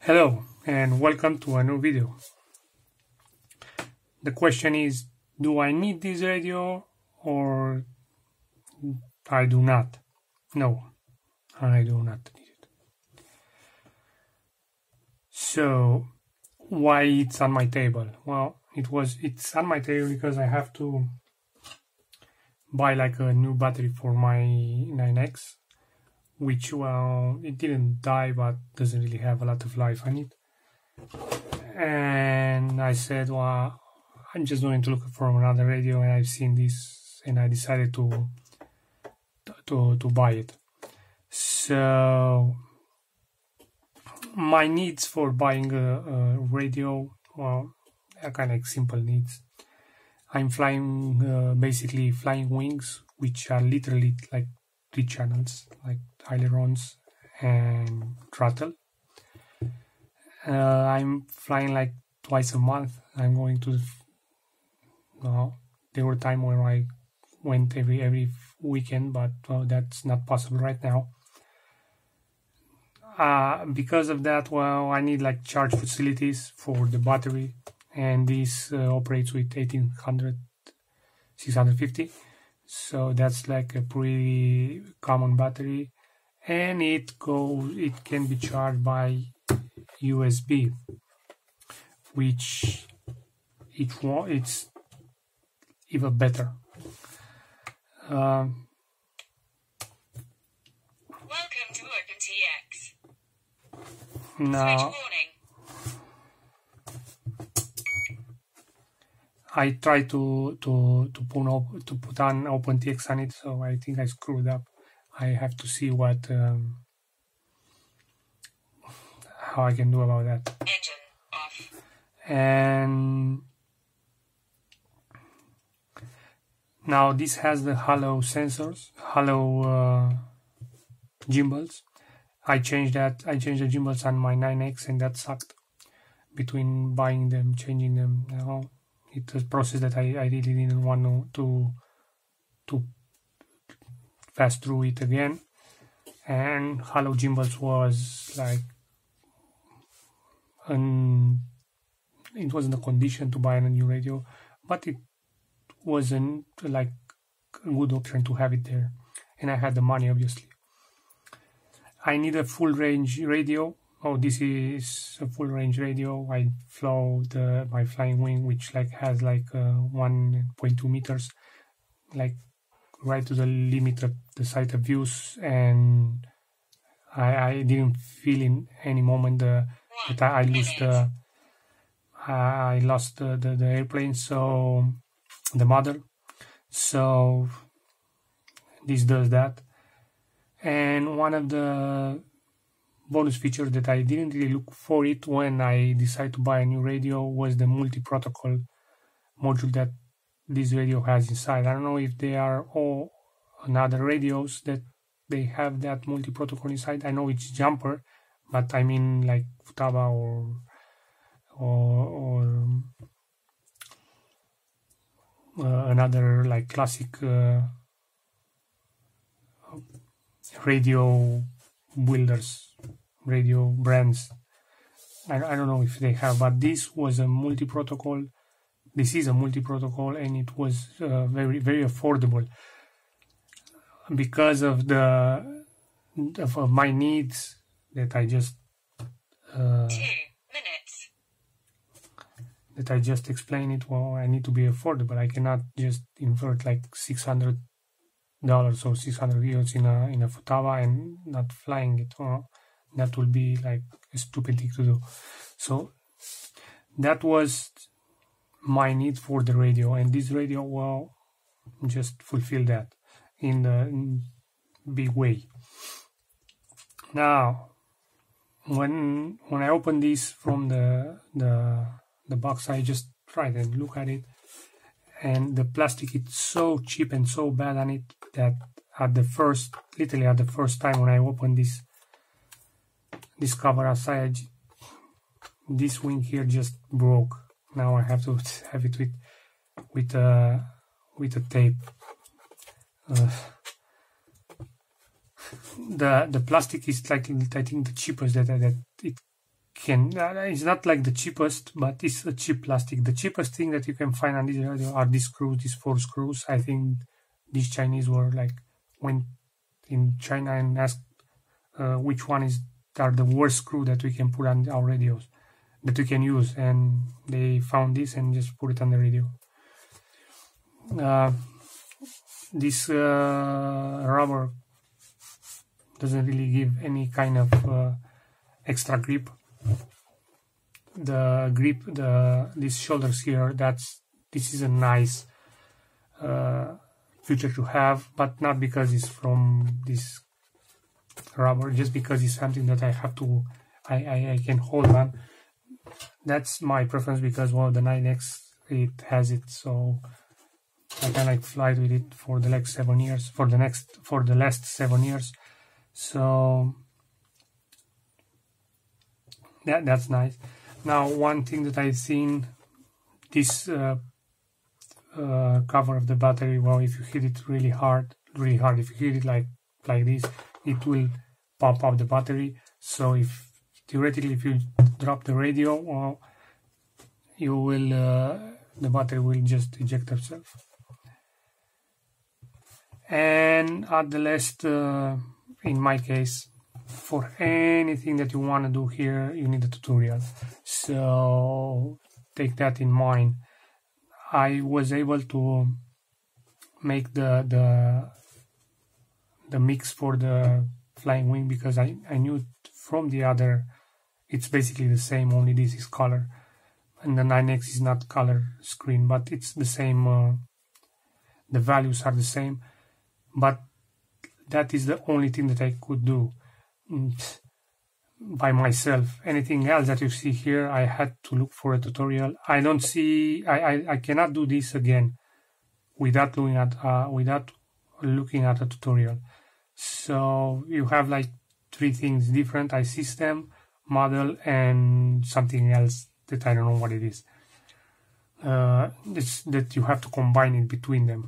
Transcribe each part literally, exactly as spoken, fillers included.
Hello and welcome to a new video. The question is, do I need this radio or I do not? No, I do not need it. So why it's on my table? Well, it was it's on my table because I have to buy like a new battery for my nine X, which, well, it didn't die but doesn't really have a lot of life on it. And I said, well, I'm just going to look for another radio, and I've seen this and I decided to to to buy it. So my needs for buying a, a radio, well, are kind of like simple needs. I'm flying uh, basically flying wings, which are literally like three channels, like ailerons and throttle. Uh, I'm flying like twice a month. I'm going to. No, there were times where I went every every weekend, but well, that's not possible right now. Uh, because of that, well, I need like charge facilities for the battery, and this uh, operates with eighteen hundred, six fifty. So that's like a pretty common battery, and it goes. It can be charged by U S B, which it it's even better. Um, Welcome to OpenTX. now, Switch warning. I tried to to to put op, to put on OpenTX on it, so I think I screwed up. I have to see what um, how I can do about that. Engine off. And now this has the halo sensors, halo uh, gimbals. I changed that. I changed the gimbals on my nine X, and that sucked. Between buying them, changing them, you know, it's a process that I, I really didn't want to, to to pass through it again. And halo gimbals was like, an, it wasn't a condition to buy a new radio, but it wasn't like a good option to have it there, and I had the money, obviously. I need a full range radio. Oh, this is a full range radio. I flew the my flying wing, which like has like uh, one point two meters, like right to the limit of the sight of views, and I, I didn't feel in any moment the, that I, I lost the I lost the, the, the airplane, so the mother. So this does that. And one of the bonus features that I didn't really look for it when I decided to buy a new radio was the multi-protocol module that this radio has inside. I don't know if they are all another radios that they have that multi-protocol inside. I know it's Jumper, but I mean like Futaba or or, or uh, another like classic uh, radio builders, radio brands. I, I don't know if they have, but this was a multi-protocol. This is a multi-protocol, and it was uh, very very affordable because of the of, of my needs that I just uh, Two minutes. that I just explained it. Well, I need to be affordable. I cannot just invert like six hundred dollars or six hundred euros in a in a Futaba and not flying it. Well, that will be like a stupid thing to do. So that was my need for the radio, and this radio, well, just fulfill that in the in big way. Now, when when I open this from the the the box, I just tried and look at it, and the plastic is so cheap and so bad on it that at the first, literally at the first time when I opened this this cover aside, this wing here just broke. Now I have to have it with with uh with a tape. Uh, the the plastic is like, I think, the cheapest that that it can, uh, it's not like the cheapest, but it's a cheap plastic. The cheapest thing that you can find on this radio are these screws, these four screws. I think these Chinese were like, went in China and asked uh, which one is are the worst screw that we can put on our radios, that we can use, and they found this and just put it on the radio. Uh, this uh, rubber doesn't really give any kind of uh, extra grip. The grip, the these shoulders here, that's this is a nice uh, feature to have, but not because it's from this rubber, just because it's something that I have to, I, I, I can hold on. That's my preference, because well, the nine X, it has it, so I can like fly with it for the next seven years, for the next, for the last seven years. So that that's nice. Now, one thing that I've seen, this uh, uh, cover of the battery, well, if you hit it really hard, really hard, if you hit it like like this, it will pump up the battery. So if theoretically, if you drop the radio, well, you will, uh, the battery will just eject itself. And at the last, uh, in my case, for anything that you want to do here, you need a tutorial. So take that in mind. I was able to make the the the mix for the flying wing, because I, I knew from the other it's basically the same, only this is color, and the nine X is not color screen, but it's the same, uh, the values are the same, but that is the only thing that I could do by myself. Anything else that you see here, I had to look for a tutorial. I don't see, I, I, I cannot do this again without looking at uh, without looking at a tutorial. So you have like three things different: iSystem, model, and something else that I don't know what it is. Uh, it's that you have to combine it between them.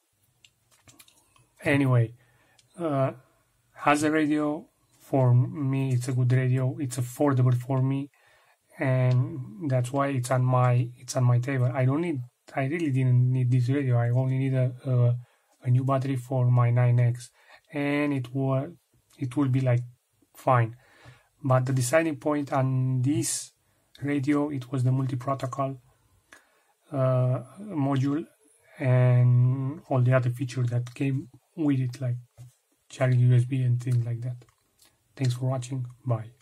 Anyway, uh, as a radio, for me, it's a good radio. It's affordable for me, and that's why it's on my it's on my table. I don't need. I really didn't need this radio. I only need a a, a new battery for my nine X, and it will it will be like fine. But the deciding point on this radio, it was the multi-protocol uh, module and all the other features that came with it, like sharing U S B and things like that. Thanks for watching. Bye.